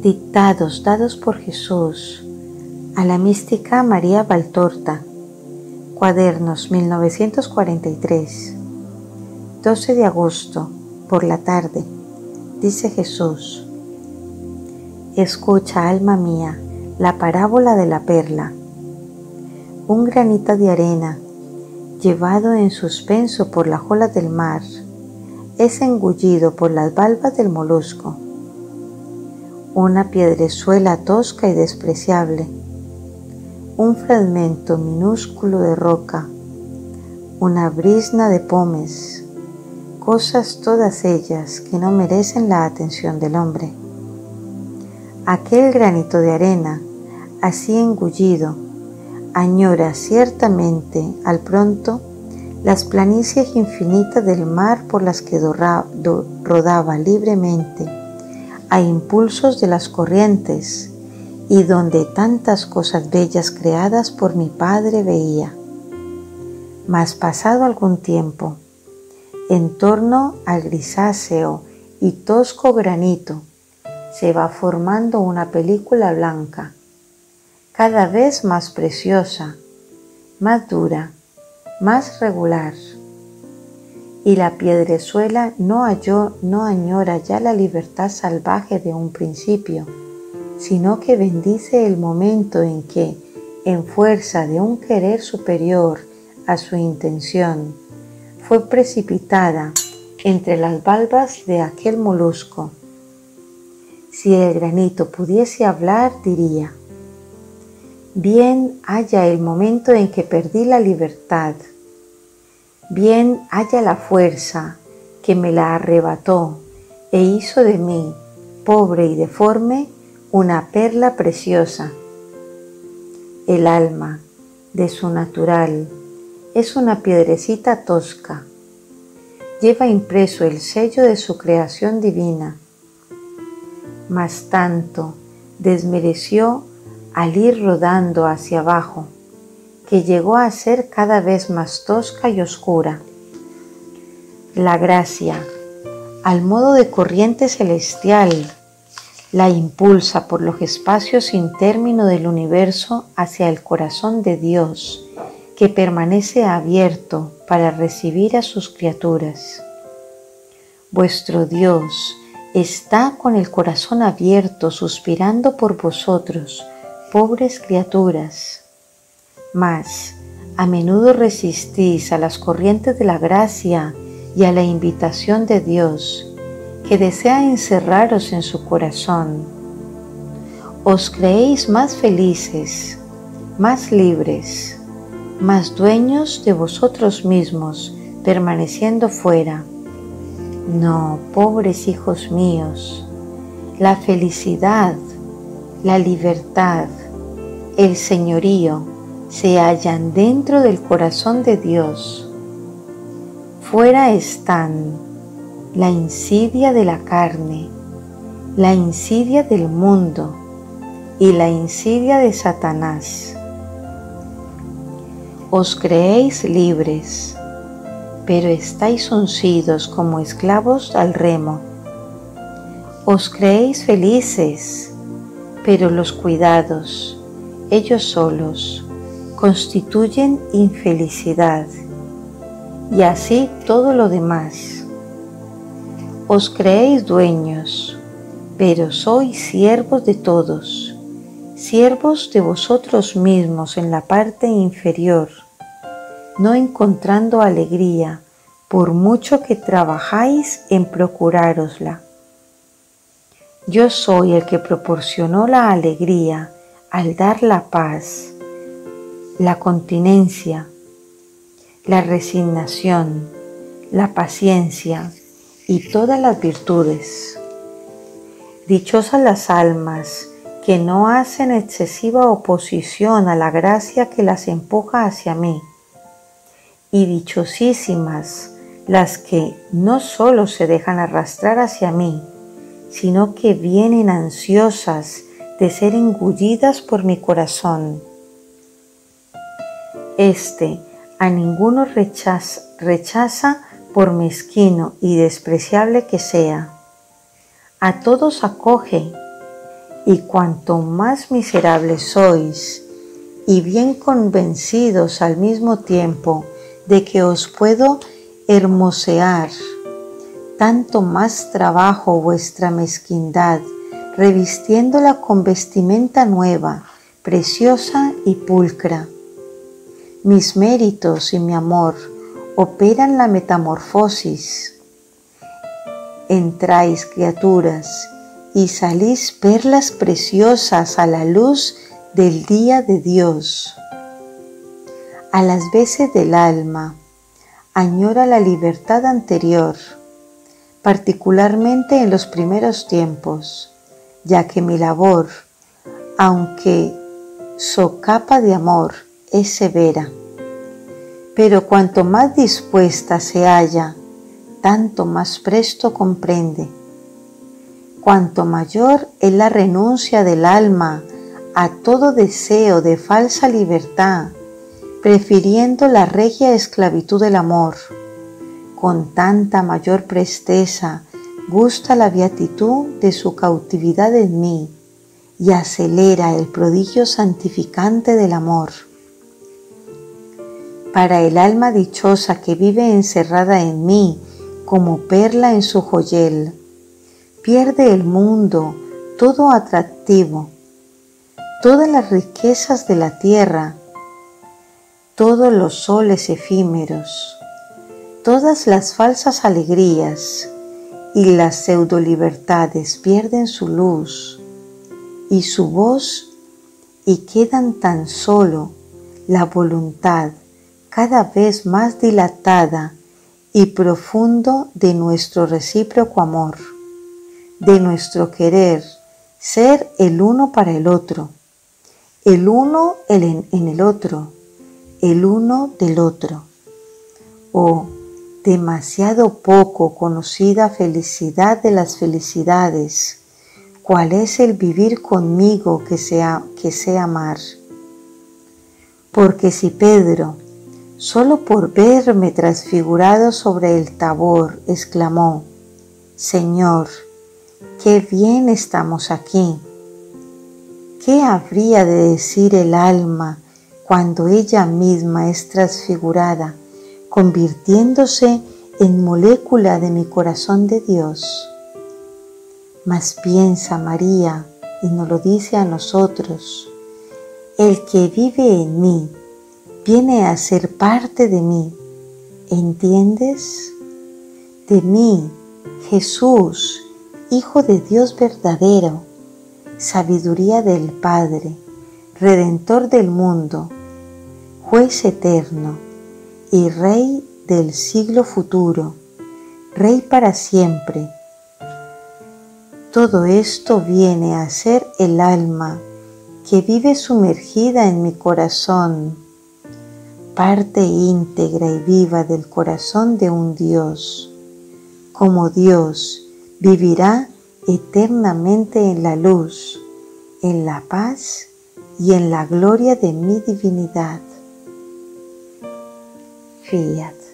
Dictados dados por Jesús a la mística María Valtorta. Cuadernos 1943. 12 de agosto, por la tarde. Dice Jesús: escucha, alma mía, la parábola de la perla. Un granito de arena, llevado en suspenso por las olas del mar, es engullido por las valvas del molusco. Una piedrezuela tosca y despreciable, un fragmento minúsculo de roca, una brizna de pomes, cosas todas ellas que no merecen la atención del hombre. Aquel granito de arena, así engullido, añora ciertamente al pronto las planicies infinitas del mar por las que rodaba libremente a impulsos de las corrientes, y donde tantas cosas bellas creadas por mi Padre veía. Mas pasado algún tiempo, en torno al grisáceo y tosco granito se va formando una película blanca, cada vez más preciosa, más dura, más regular. Y la piedrezuela no añora ya la libertad salvaje de un principio, sino que bendice el momento en que, en fuerza de un querer superior a su intención, fue precipitada entre las valvas de aquel molusco. Si el granito pudiese hablar, diría: bien haya el momento en que perdí la libertad, bien haya la fuerza que me la arrebató e hizo de mí, pobre y deforme, una perla preciosa. El alma, de su natural, es una piedrecita tosca. Lleva impreso el sello de su creación divina. Mas tanto desmereció al ir rodando hacia abajo, que llegó a ser cada vez más tosca y oscura. La gracia, al modo de corriente celestial, la impulsa por los espacios sin término del universo hacia el corazón de Dios, que permanece abierto para recibir a sus criaturas. Vuestro Dios está con el corazón abierto, suspirando por vosotros, pobres criaturas. Mas a menudo resistís a las corrientes de la gracia y a la invitación de Dios, que desea encerraros en su corazón. Os creéis más felices, más libres, más dueños de vosotros mismos, permaneciendo fuera. No, pobres hijos míos, la felicidad, la libertad, el señorío se hallan dentro del corazón de Dios. Fuera están la insidia de la carne, la insidia del mundo y la insidia de Satanás. Os creéis libres, pero estáis uncidos como esclavos al remo. Os creéis felices, pero los cuidados, ellos solos, constituyen infelicidad, y así todo lo demás. Os creéis dueños, pero sois siervos de todos, siervos de vosotros mismos en la parte inferior, no encontrando alegría por mucho que trabajáis en procurárosla. Yo soy el que proporcionó la alegría al dar la paz, la continencia, la resignación, la paciencia y todas las virtudes. Dichosas las almas que no hacen excesiva oposición a la gracia que las empuja hacia mí, y dichosísimas las que no solo se dejan arrastrar hacia mí, sino que vienen ansiosas de ser engullidas por mi corazón. Este a ninguno rechaza por mezquino y despreciable que sea. A todos acoge y cuanto más miserables sois, y bien convencidos al mismo tiempo de que os puedo hermosear, tanto más trabajo vuestra mezquindad, revistiéndola con vestimenta nueva, preciosa y pulcra. Mis méritos y mi amor operan la metamorfosis. Entráis, criaturas, y salís perlas preciosas a la luz del día de Dios. A las veces del alma añora la libertad anterior, particularmente en los primeros tiempos, ya que mi labor, aunque socapa de amor, es severa. Pero cuanto más dispuesta se halla, tanto más presto comprende. Cuanto mayor es la renuncia del alma a todo deseo de falsa libertad, prefiriendo la regia esclavitud del amor, con tanta mayor presteza gusta la beatitud de su cautividad en mí y acelera el prodigio santificante del amor. Para el alma dichosa que vive encerrada en mí como perla en su joyel, pierde el mundo todo atractivo, todas las riquezas de la tierra, todos los soles efímeros, todas las falsas alegrías y las pseudolibertades pierden su luz y su voz y quedan tan solo la voluntad cada vez más dilatada y profundo de nuestro recíproco amor, de nuestro querer ser el uno para el otro, el uno en el otro, el uno del otro. Oh, demasiado poco conocida felicidad de las felicidades, cuál es el vivir conmigo que sé amar. Porque si Pedro, solo por verme transfigurado sobre el Tabor, exclamó: Señor, qué bien estamos aquí. ¿Qué habría de decir el alma cuando ella misma es transfigurada, convirtiéndose en molécula de mi corazón de Dios? Mas piensa María, y nos lo dice a nosotros: el que vive en mí viene a ser parte de mí. ¿Entiendes? De mí, Jesús, Hijo de Dios verdadero, sabiduría del Padre, Redentor del mundo, Juez eterno y Rey del siglo futuro, Rey para siempre. Todo esto viene a ser el alma que vive sumergida en mi corazón, parte íntegra y viva del corazón de un Dios. Como Dios, vivirá eternamente en la luz, en la paz y en la gloria de mi divinidad. Fiat.